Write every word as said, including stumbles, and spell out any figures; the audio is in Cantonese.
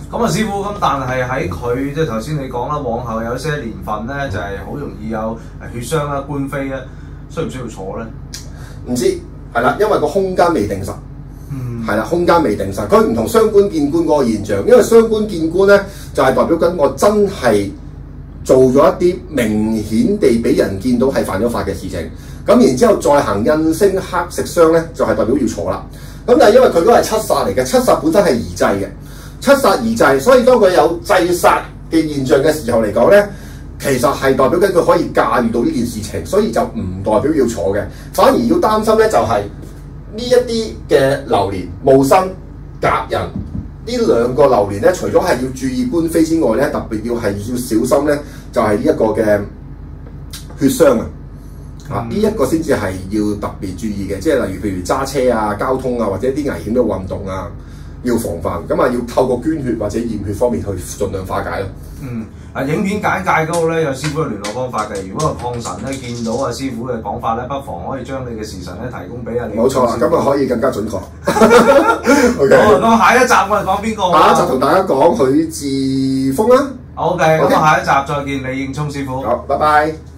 咁啊，師傅咁，但係喺佢即係頭先你講啦，往後有些年份咧，就係、是、好容易有血傷啦、官非咧，需唔需要坐咧？ 唔知係啦，因為個空間未定實。 嗯， 係啦，空間未定實。佢唔同傷官見官嗰個現象，因為傷官見官咧就係、是、代表緊我真係做咗一啲明顯地俾人見到係犯咗法嘅事情。咁然之後再行印星黑食傷咧，就係、是、代表要坐啦。咁但係因為佢嗰個係七煞嚟嘅，七煞本身係宜制嘅，七煞宜制，所以當佢有制殺嘅現象嘅時候嚟講咧，其實係代表緊佢可以駕馭到呢件事情，所以就唔代表要坐嘅，反而要擔心咧就係、是。呢一啲嘅流年戊申甲寅呢兩個流年咧，除咗係要注意官非之外咧，特別要係要小心咧，就係呢一個嘅血傷啊！啊，呢一個先至係要特別注意嘅，即係例如譬如揸車啊、交通啊，或者一啲危險嘅運動啊，要防範。咁啊，要透過捐血或者驗血方面去盡量化解咯。 嗯，啊，影片簡介嗰度咧有師傅嘅聯絡方法嘅。如果個礦神咧見到啊師傅嘅講法咧，不妨可以將你嘅時辰咧提供俾啊你。 冇錯啦，咁啊可以更加準確。 OK，好，咁下一集我哋講邊個？ 下一集同大家講許智峰啦。 OK，咁 OK 下一集再見，李應聰師傅。 好，拜拜。